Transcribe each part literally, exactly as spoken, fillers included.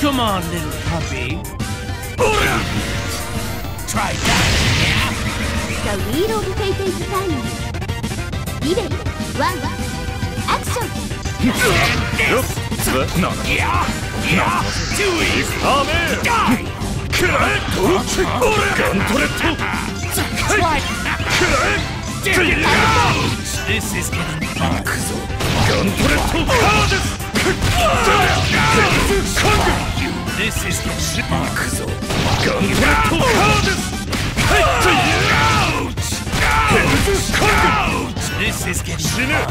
Come on, little puppy. Try that, yeah? The wheel of fate is turning. Live one action. Yeah, yeah, too easy. Die. Try. This is getting fun. This is getting fun. This is getting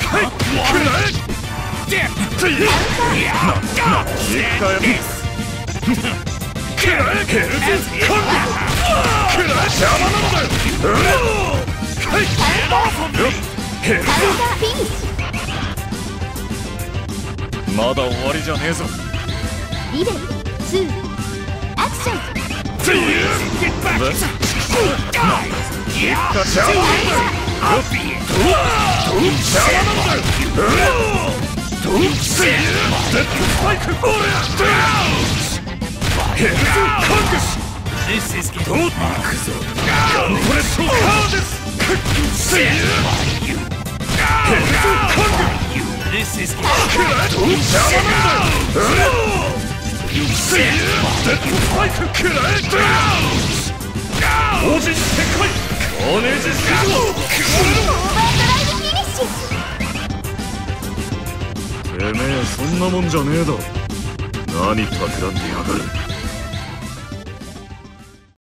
まだ終わりじゃねえぞ。 リベルツーアクション。 This is getting fun. This is getting てめえそんなもんじゃねえだろ。何企んでやがる。